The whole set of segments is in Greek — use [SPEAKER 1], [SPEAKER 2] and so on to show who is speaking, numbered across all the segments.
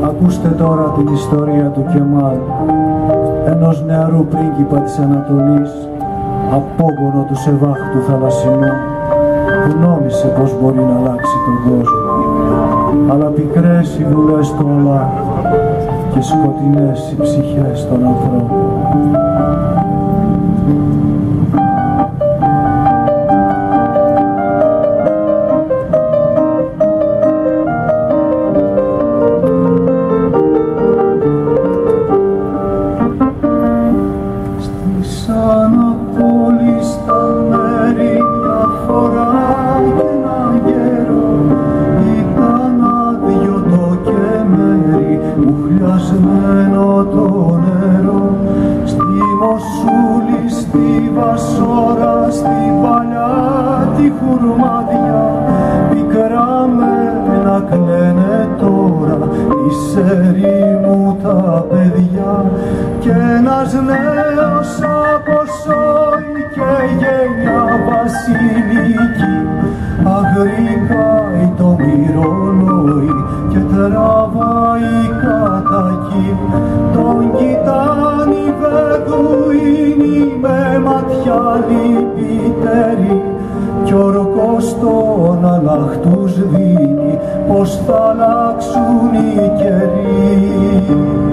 [SPEAKER 1] Ακούστε τώρα την ιστορία του Κεμάλ, ενός νεαρού πρίγκιπα της Ανατολής, απόγονο του Σεβάχ του θαλασσινού, που νόμισε πως μπορεί να αλλάξει τον κόσμο. Αλλά πικρές οι βουλές του Αλλάχ και σκοτεινές οι ψυχές των ανθρώπων.
[SPEAKER 2] Κι ορκός τον Αλλάχ τους δίνει πως θα αλλάξουν οι καιροί.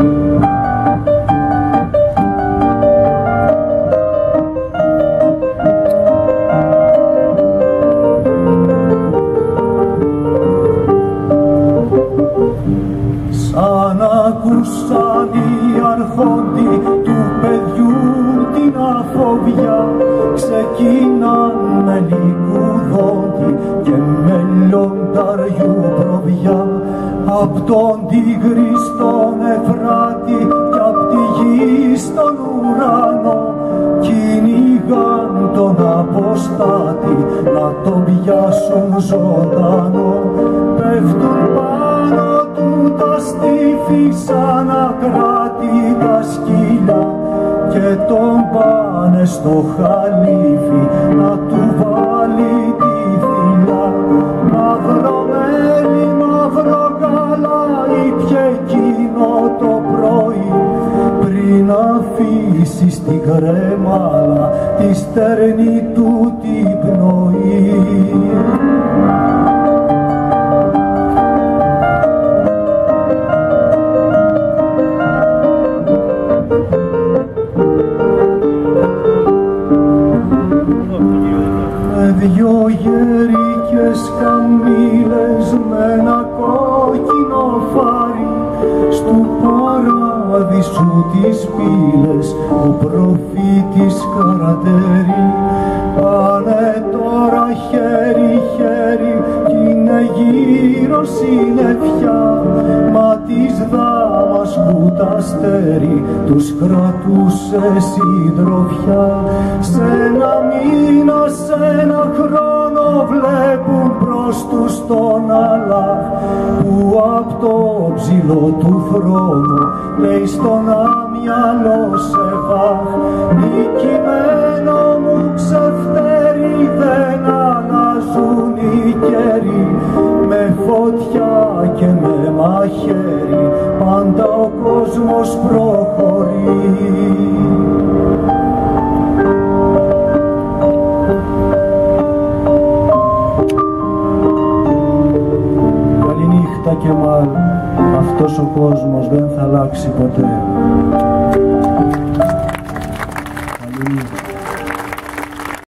[SPEAKER 2] Σαν ακούσαν οι αρχόντοι του παιδιού την αφοβιά, ξεκίναν με λικουδόντι και με λιονταριού προβιά, απ' τον Τίγρη στον Εφράτη κι απ' τη γη στον ουρανό, κυνηγάν τον αποστάτη να τον πιάσουν ζωντανό. Πέφτουν πάνω του τα στήφη σαν ακράτητα σκύλια και τον πάνε στο χαλίφι να του βάλει τη φυλά. Μαύρο μέλι, μαύρο γάλα ήπιε εκείνο το πρωί, πριν αφήσει στην κρέμαλα τη στερνή του την πνοή. Δυο γερικές καμήλες με ένα κόκκινο φάρι, στου παράδεισου τις πύλες ο προφήτης Καρατέρι. Πάνε τώρα χέρι-χέρι κι είναι γύρω συννεφιά, μα της Δαμασκού τ' αστέρι τους κρατούσε συντροφιά. Σ' ένα μήνα, σ' ένα χρόνο βλέπουν προς τους τον Αλλάχ, που απ' το ψηλό του θρόνου λέει στον άμυαλο Σεβάχ, νικημένο μου ξεφτέρι δεν αλλάζουν οι καιροί, με φωτιά και με μαχαίρι πάντα ο κόσμος προχωρεί.
[SPEAKER 1] Καληνύχτα Κεμάλ, αυτός ο κόσμος δεν θα αλλάξει ποτέ. Καληνύχτα.